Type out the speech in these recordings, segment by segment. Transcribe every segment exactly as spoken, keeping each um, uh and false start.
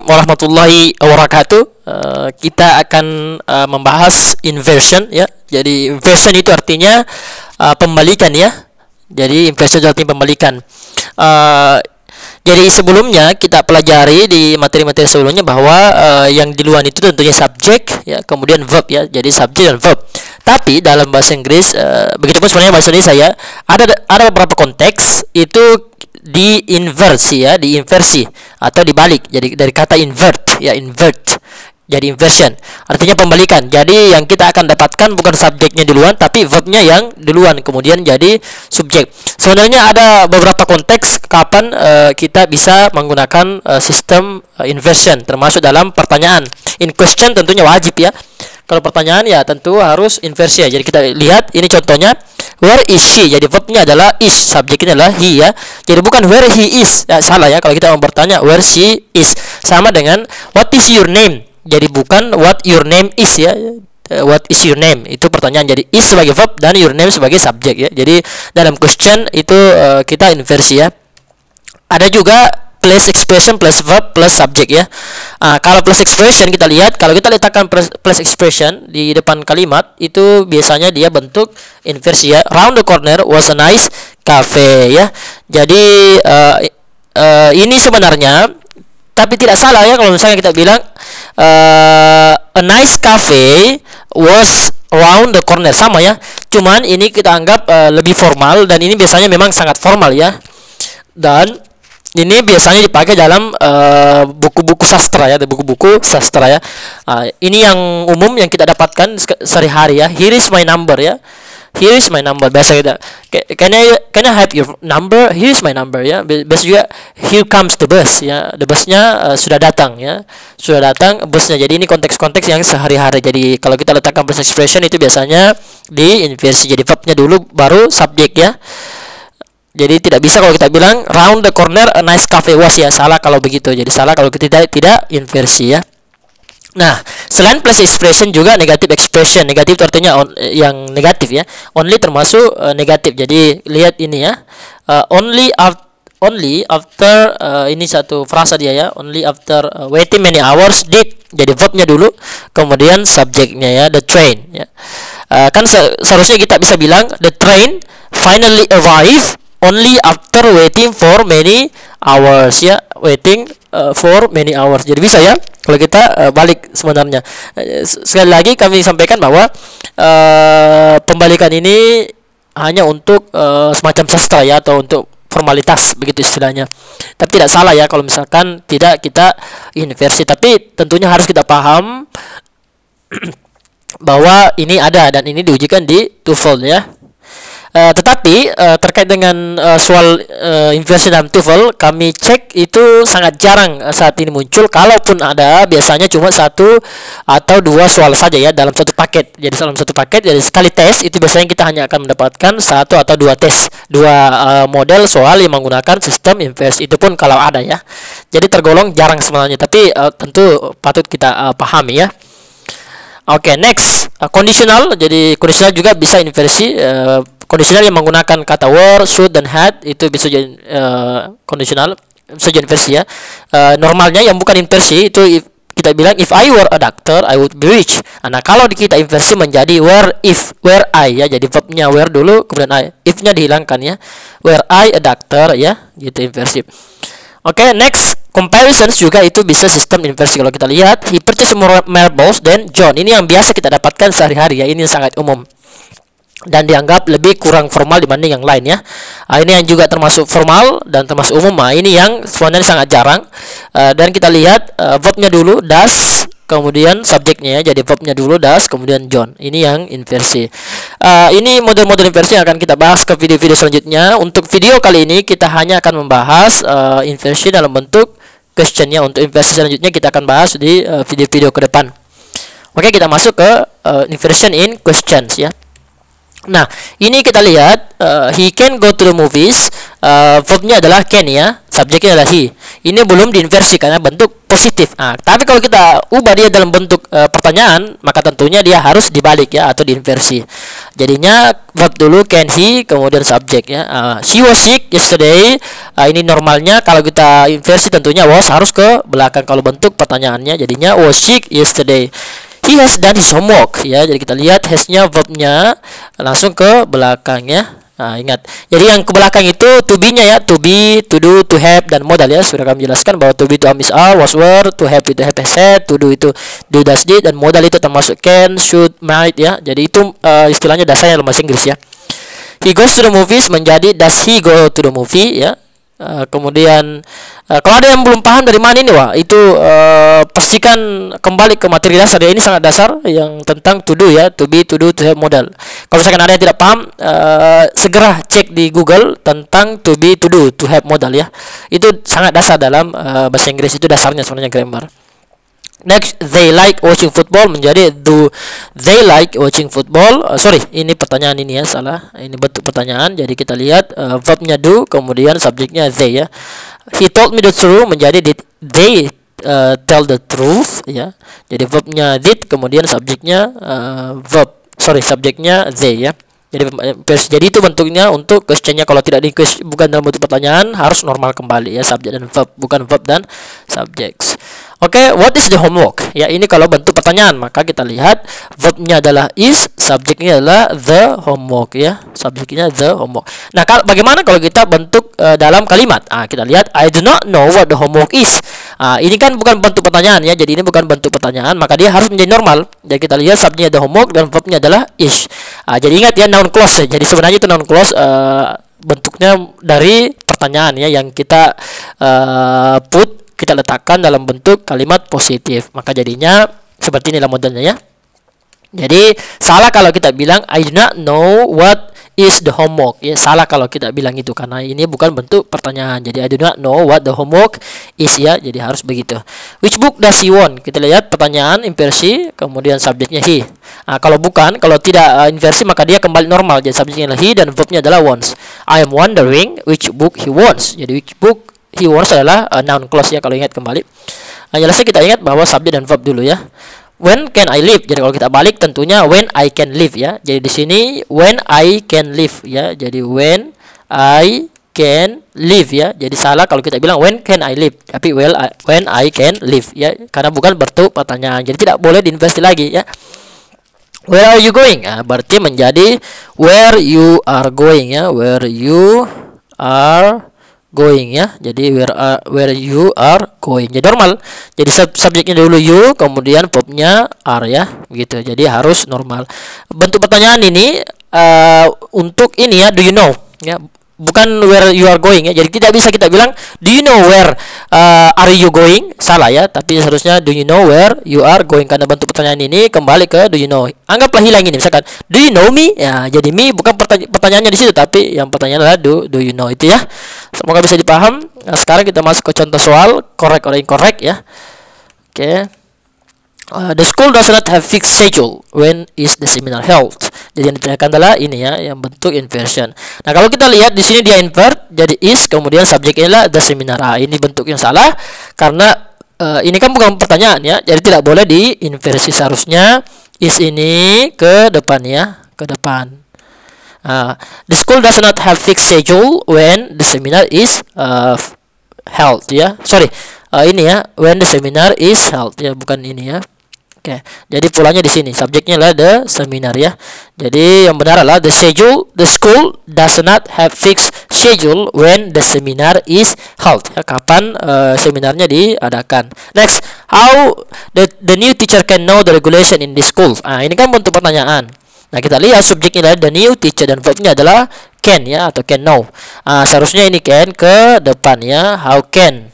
warahmatullahi wabarakatuh. Uh, kita akan uh, membahas inversion ya. Jadi inversion itu artinya uh, pembalikan ya. Jadi inversion itu artinya pembalikan. Uh, jadi sebelumnya kita pelajari di materi-materi sebelumnya bahwa uh, yang di luar itu tentunya subjek ya, kemudian verb ya. Jadi subjek dan verb. Tapi dalam bahasa Inggris, uh, begitupun sebenarnya bahasa Indonesia ya, ada ada beberapa konteks itu diinversi ya, diinversi atau dibalik. Jadi dari kata invert ya, invert. Jadi inversion artinya pembalikan. Jadi yang kita akan dapatkan bukan subjeknya duluan tapi verbnya yang duluan kemudian jadi subjek. Sebenarnya ada beberapa konteks kapan uh, kita bisa menggunakan uh, sistem uh, inversion, termasuk dalam pertanyaan. In question tentunya wajib ya. Kalau pertanyaan ya tentu harus inversi ya. Jadi kita lihat ini contohnya, where is she? Jadi verbnya adalah is, subjeknya adalah he ya. Jadi bukan where he is. Ya, salah ya kalau kita mau bertanya where she is. Sama dengan what is your name? Jadi bukan what your name is ya. What is your name? Itu pertanyaan. Jadi is sebagai verb dan your name sebagai subjek ya. Jadi dalam question itu uh, kita inversi ya. Ada juga plus expression plus verb plus subjek ya. Uh, kalau plus expression kita lihat, kalau kita letakkan plus, plus expression di depan kalimat itu biasanya dia bentuk inversi ya. Round the corner was a nice cafe ya. Jadi uh, uh, ini sebenarnya tapi tidak salah ya kalau misalnya kita bilang uh, a nice cafe was around the corner, sama ya. Cuman ini kita anggap uh, lebih formal dan ini biasanya memang sangat formal ya. Dan ini biasanya dipakai dalam buku-buku uh, sastra ya, buku-buku sastra ya. Uh, ini yang umum yang kita dapatkan sehari-hari ya. Here is my number ya. Here is my number. Biasa kita, can I can I have your number? Here is my number ya. Biasa juga here comes the bus ya. The busnya uh, sudah datang ya. Sudah datang busnya. Jadi ini konteks-konteks yang sehari-hari. Jadi kalau kita letakkan plus expression itu biasanya di inversi. Jadi verbnya dulu baru subjek ya. Jadi tidak bisa kalau kita bilang round the corner a nice cafe was ya, salah kalau begitu. Jadi salah kalau kita tidak tidak inversi ya. Nah, selain plus expression juga negative expression. Negatif itu artinya on, yang negatif ya. Only termasuk uh, negatif. Jadi lihat ini ya. Uh, only after only after uh, ini satu frasa dia ya. Only after uh, waiting many hours did. Jadi verbnya dulu, kemudian subjeknya ya, the train ya. Uh, kan se seharusnya kita bisa bilang the train finally arrived only after waiting for many hours ya, waiting uh, for many hours. Jadi bisa ya kalau kita uh, balik sebenarnya. Uh, sekali lagi kami sampaikan bahwa uh, pembalikan ini hanya untuk uh, semacam sastra ya, atau untuk formalitas begitu istilahnya. Tapi tidak salah ya kalau misalkan tidak kita inversi. Tapi tentunya harus kita paham bahwa ini ada dan ini diujikan di TOEFL ya. Uh, tetapi uh, terkait dengan uh, soal uh, inversi dalam TOEFL, kami cek itu sangat jarang uh, saat ini muncul. Kalaupun ada, biasanya cuma satu atau dua soal saja ya dalam satu paket. Jadi dalam satu paket, jadi sekali tes itu biasanya kita hanya akan mendapatkan satu atau dua tes, dua uh, model soal yang menggunakan sistem inversi. Itu pun kalau ada ya. Jadi tergolong jarang sebenarnya. Tapi uh, tentu patut kita uh, pahami ya. Oke, okay, next uh, conditional. Jadi conditional juga bisa inversi. Uh, Kondisional yang menggunakan kata were, should, dan had itu bisa jadi uh, kondisional, bisa jadi inversi ya. Uh, normalnya yang bukan inversi itu if, kita bilang if I were a doctor I would be rich. Nah kalau kita inversi menjadi were if, were I ya. Jadi verbnya were dulu kemudian I, if-nya dihilangkan ya. Were I a doctor ya, gitu inversi. Oke, okay, next comparisons juga itu bisa sistem inversi. Kalau kita lihat he purchased more marbles than John. Ini yang biasa kita dapatkan sehari-hari ya. Ini yang sangat umum dan dianggap lebih kurang formal dibanding yang lain ya. Uh, ini yang juga termasuk formal dan termasuk umum. Nah, ini yang sebenarnya sangat jarang. Uh, dan kita lihat uh, verbnya dulu does, kemudian subjeknya ya. Jadi verbnya dulu does, kemudian John. Ini yang inversi. Uh, ini model-model inversi yang akan kita bahas ke video-video selanjutnya. Untuk video kali ini kita hanya akan membahas uh, inversi dalam bentuk questionnya. Untuk inversi selanjutnya kita akan bahas di uh, video-video ke depan. Oke, kita masuk ke uh, inversion in questions ya. Nah, ini kita lihat uh, he can go to the movies uh, verbnya adalah can ya, subjeknya adalah he. Ini belum diinversi karena bentuk positif. Nah, tapi kalau kita ubah dia dalam bentuk uh, pertanyaan, maka tentunya dia harus dibalik ya atau diinversi. Jadinya verb dulu can he, kemudian subjek ya. Uh, she was sick yesterday. Uh, ini normalnya kalau kita inversi tentunya was harus ke belakang kalau bentuk pertanyaannya. Jadinya was sick yesterday. He has done his homework ya. Jadi kita lihat has-nya verbnya langsung ke belakang ya. Nah, ingat. Jadi yang ke belakang itu to be-nya ya, to be, to do, to have dan modal ya. Sudah kami jelaskan bahwa to be itu am is are, was were, to have itu have has had, to do itu do does did, dan modal itu termasuk can, should, might ya. Jadi itu uh, istilahnya dasarnya dalam bahasa Inggris ya. He goes to the movies menjadi does he go to the movie ya. Uh, kemudian uh, kalau ada yang belum paham dari mana ini wah itu uh, pastikan kembali ke materi dasar ya, ini sangat dasar yang tentang to do ya, to be, to do, to have, modal. Kalau misalkan ada yang tidak paham uh, segera cek di Google tentang to be, to do, to have, modal ya, itu sangat dasar dalam uh, bahasa Inggris, itu dasarnya sebenarnya grammar. Next, they like watching football menjadi do they like watching football. Uh, sorry, ini pertanyaan ini ya, salah. Ini bentuk pertanyaan. Jadi kita lihat uh, verbnya do, kemudian subjeknya they ya. He told me the truth menjadi did they uh, tell the truth ya. Jadi verbnya did, kemudian subjeknya uh, verb. Sorry, subjeknya they ya. Jadi jadi itu bentuknya untuk questionnya. Kalau tidak di bukan dalam bentuk pertanyaan harus normal kembali ya, subjek dan verb, bukan verb dan subjects. Oke, okay, what is the homework? Ya, ini kalau bentuk pertanyaan, maka kita lihat verbnya adalah is, subjeknya adalah the homework ya. Subjeknya the homework. Nah, kalau bagaimana kalau kita bentuk uh, dalam kalimat? Ah, kita lihat I do not know what the homework is. Ah, ini kan bukan bentuk pertanyaan ya. Jadi ini bukan bentuk pertanyaan, maka dia harus menjadi normal. Jadi kita lihat subjeknya the homework dan verbnya adalah is. Ah, jadi ingat ya, noun clause. Jadi sebenarnya itu noun clause uh, bentuknya dari pertanyaan ya yang kita uh, put kita letakkan dalam bentuk kalimat positif, maka jadinya seperti inilah modelnya ya. Jadi salah kalau kita bilang I do not know what is the homework ya, salah kalau kita bilang itu karena ini bukan bentuk pertanyaan. Jadi I do not know what the homework is ya, jadi harus begitu. Which book does he want? Kita lihat pertanyaan inversi, kemudian subjeknya he. Nah, kalau bukan, kalau tidak uh, inversi maka dia kembali normal. Jadi subjeknya adalah he dan verbnya adalah wants. I am wondering which book he wants. Jadi which book he wants adalah uh, noun clause ya, kalau ingat kembali. Nah, jelasnya kita ingat bahwa subjek dan verb dulu ya. When can I live? Jadi kalau kita balik tentunya when I can live ya. Jadi di sini when I can live ya. Jadi when I can live ya. Jadi salah kalau kita bilang when can I live, tapi well I, when I can live ya, karena bukan bentuk pertanyaan. Jadi tidak boleh diinversi lagi ya. Where are you going? Nah, berarti menjadi where you are going ya. Where you are going ya. Jadi where are, where you are going. Jadi normal. Jadi sub subjeknya dulu you, kemudian verbnya are ya. Begitu. Jadi harus normal. Bentuk pertanyaan ini uh, untuk ini ya, do you know ya. Bukan where you are going ya. Jadi tidak bisa kita bilang do you know where uh, are you going? Salah ya. Tapi seharusnya do you know where you are going, karena bentuk pertanyaan ini kembali ke do you know. Anggaplah hilang ini, misalkan do you know me? Ya, jadi me bukan pertanya pertanyaannya di situ, tapi yang pertanyaan adalah do do you know itu ya. Semoga bisa dipaham. Nah, sekarang kita masuk ke contoh soal correct or incorrect ya. Oke. Okay. Uh, the school does not have fixed schedule. When is the seminar held? Jadi yang ditanyakan adalah ini ya, yang bentuk inversion. Nah, kalau kita lihat di sini dia invert, jadi is, kemudian subjeknya adalah the seminar. Ah, ini bentuk yang salah karena uh, ini kan bukan pertanyaan ya. Jadi tidak boleh diinversi, seharusnya is ini ke depan ya, ke depan. Uh, the school does not have fixed schedule when the seminar is uh, held ya. Sorry, uh, ini ya, when the seminar is held ya, bukan ini ya. Oke, jadi polanya di sini. Subjeknya adalah the seminar ya. Jadi yang benar adalah the schedule. The school does not have fixed schedule when the seminar is held. Ya, kapan uh, seminarnya diadakan. Next, how the the new teacher can know the regulation in this school? Ah, ini kan bentuk pertanyaan. Nah, kita lihat subjeknya adalah the new teacher dan verbnya adalah can ya, atau can know. Ah, seharusnya ini can ke depan ya. How can?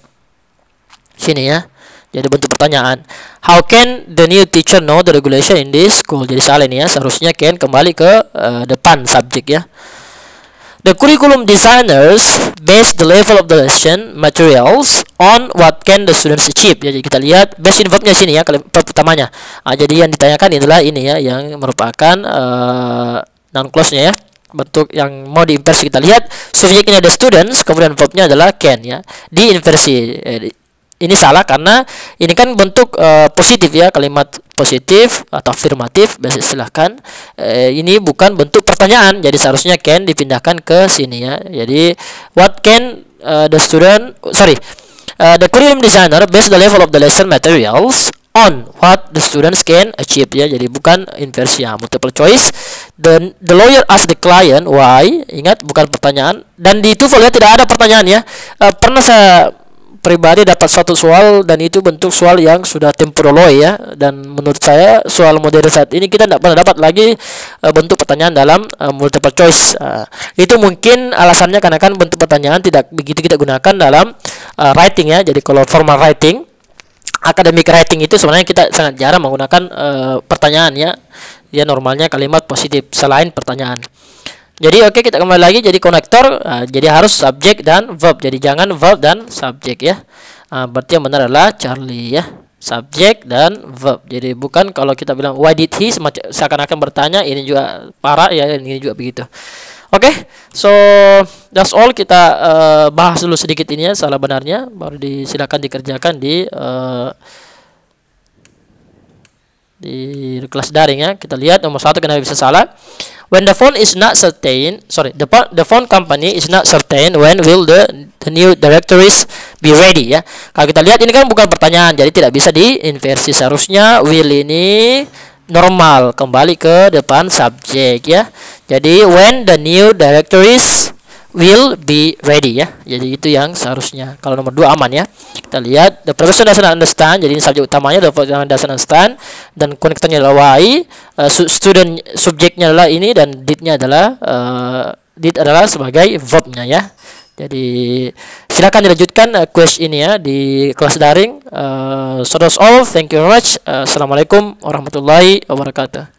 Sini ya. Jadi bentuk pertanyaan. How can the new teacher know the regulation in this school? Jadi salah ini ya. Seharusnya can kembali ke uh, depan subjek ya. The curriculum designers base the level of the lesson materials on what can the students achieve. Ya, jadi kita lihat base in verbnya sini ya, kalimat pertamanya. Ah, jadi yang ditanyakan adalah ini ya, yang merupakan uh, noun clause-nya ya. bentuk yang mau diinversi. Kita lihat subjeknya ada students, kemudian verbnya adalah can ya. Diinversi. Eh, ini salah karena ini kan bentuk uh, positif ya, kalimat positif atau afirmatif, biasa silahkan. Uh, ini bukan bentuk pertanyaan, jadi seharusnya can dipindahkan ke sini ya. Jadi what can uh, the student, sorry, uh, the curriculum designer base the level of the lesson materials on what the students can achieve ya. Jadi bukan inversi ya, multiple choice. The, the lawyer ask the client why, ingat bukan pertanyaan. Dan di TOEFL ya tidak ada pertanyaan ya. Uh, pernah saya pribadi dapat satu soal dan itu bentuk soal yang sudah temporologi ya, dan menurut saya soal modern saat ini kita tidak pernah dapat lagi uh, bentuk pertanyaan dalam uh, multiple choice. Uh, itu mungkin alasannya karena kan bentuk pertanyaan tidak begitu kita gunakan dalam uh, writing ya. Jadi kalau formal writing, academic writing itu sebenarnya kita sangat jarang menggunakan uh, pertanyaan ya. Ya normalnya kalimat positif selain pertanyaan. Jadi oke okay, kita kembali lagi jadi konektor, uh, jadi harus subjek dan verb. Jadi jangan verb dan subjek ya. Uh, berarti yang benar adalah Charlie ya. Subjek dan verb. Jadi bukan kalau kita bilang why did he, seakan-akan bertanya, ini juga parah ya, ini juga begitu. Oke, okay, so that's all. Kita uh, bahas dulu sedikit ini ya, salah benarnya, baru disilakan dikerjakan di uh, di kelas daring ya. Kita lihat nomor satu kenapa bisa salah. When the phone is not certain, sorry, the the phone company is not certain when will the the new directories be ready ya. Kalau kita lihat ini kan bukan pertanyaan, jadi tidak bisa diinversi. Seharusnya will ini normal kembali ke depan subjek ya. Jadi when the new directories will be ready ya. Jadi itu yang seharusnya. Kalau nomor dua aman ya. Kita lihat the professor doesn't understand. Jadi ini subjek utamanya the professor doesn't understand, dan konektornya adalah why, uh, student subjeknya adalah ini, dan did-nya adalah uh, did adalah sebagai verbnya ya. Jadi silakan dilanjutkan uh, quest ini ya di kelas daring. Uh, so that's all. Thank you very much. Uh, Assalamualaikum warahmatullahi wabarakatuh.